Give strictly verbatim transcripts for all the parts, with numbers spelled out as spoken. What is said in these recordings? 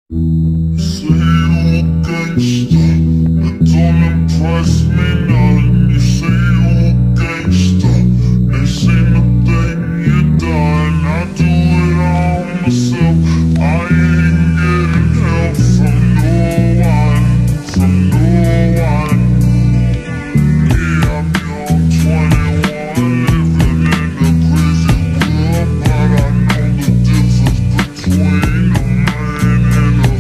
Say you a gangster, it don't impress me none. You say you a gangster, ain't seen a thing you done. I do it all myself, I ain't getting help from no one, from no one. Yeah, I'm young, twenty-one, living in a crazy world, but I know the difference between a man and a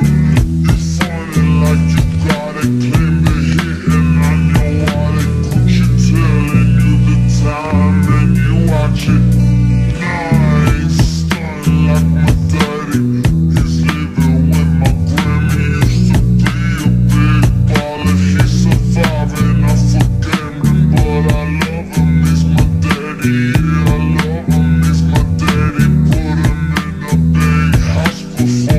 like you gotta claim the hit, and I know why they put you, telling you the time and you watch it. Nah, I ain't stunning like my daddy, he's living with my Grammy. Used to be a big baller, he's surviving, I forgave him, but I love him, he's my daddy. Yeah, I love him, he's my daddy. Put him in a big house for